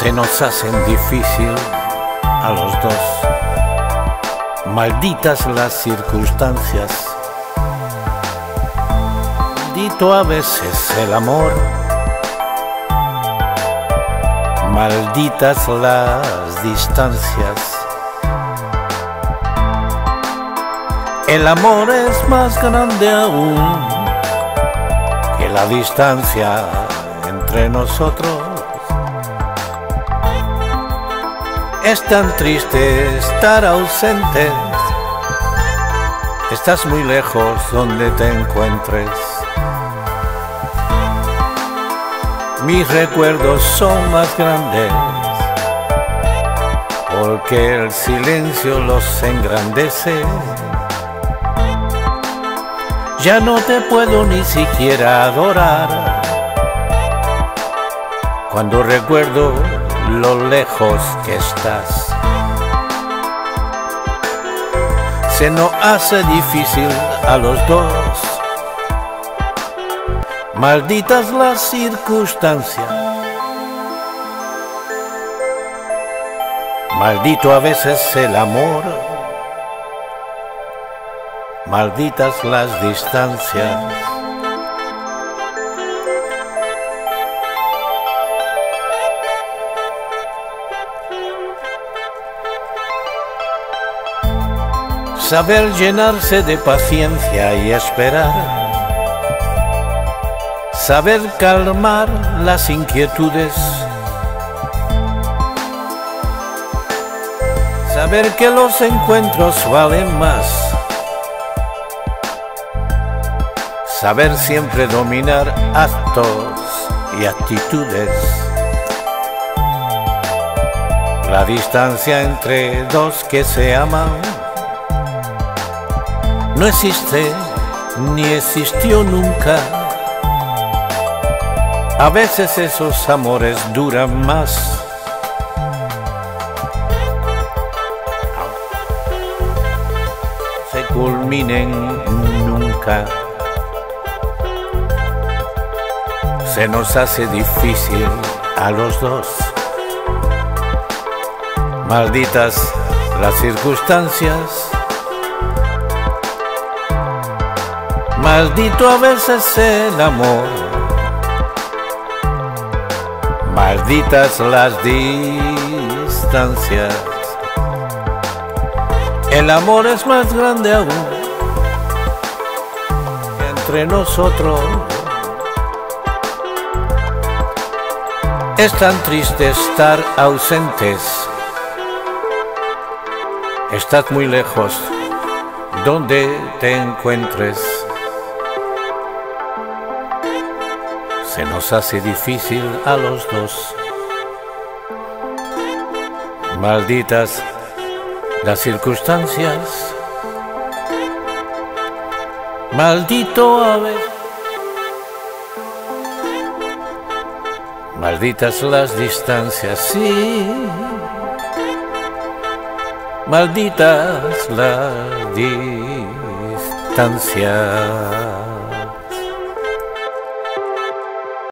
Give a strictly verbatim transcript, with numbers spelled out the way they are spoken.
se nos hacen difícil a los dos. Malditas las circunstancias, maldito a veces el amor, malditas las distancias. El amor es más grande aún que la distancia entre nosotros. Es tan triste estar ausentes, estás muy lejos donde te encuentres. Mis recuerdos son más grandes porque el silencio los engrandece. Ya no te puedo ni siquiera adorar cuando recuerdo lo lejos que estás. Se nos hace difícil a los dos, malditas las circunstancias, maldito a veces el amor, malditas las distancias. Saber llenarse de paciencia y esperar, saber calmar las inquietudes, saber que los encuentros valen más, saber siempre dominar actos y actitudes. La distancia entre dos que se aman no existe ni existió nunca. A veces esos amores duran más. Se culminen nunca. Se nos hace difícil a los dos. Malditas las circunstancias, maldito a veces el amor, malditas las distancias. El amor es más grande aún que entre nosotros. Es tan triste estar ausentes, estás muy lejos donde te encuentres. Se nos hace difícil a los dos, malditas las circunstancias, maldito a veces, malditas las distancias, sí, malditas las distancias.